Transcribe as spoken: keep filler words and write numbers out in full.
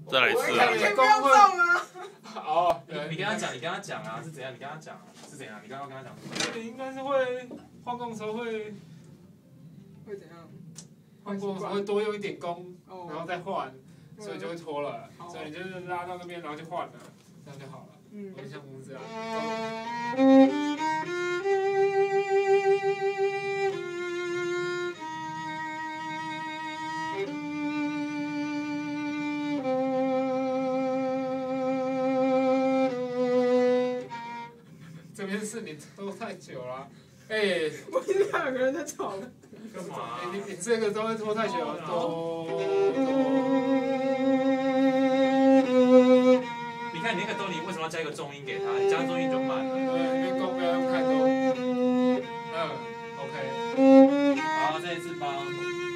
再来一次啊！你不要中啊！ 哦， 你跟他讲，你跟他讲啊，是怎样？你跟他讲啊，是怎样？你刚刚跟他讲。 你应该是会换弓的时候会会怎样？ 换弓的时候会多用一点弓，然后再换，所以就会脱了。所以你就是拉到那边，然后就换了，这样就好了。嗯，有点像弓子啊。这边是你拖太久了，哎、欸， 我听到有个人在吵。 干嘛、啊？ 你你这个都会拖太久了，哆哆。 你看你那个哆，你为什么要加一个重音给他？你加重音就慢了。 对，因为弓不要用太多。嗯 ，OK。 好，这一次帮。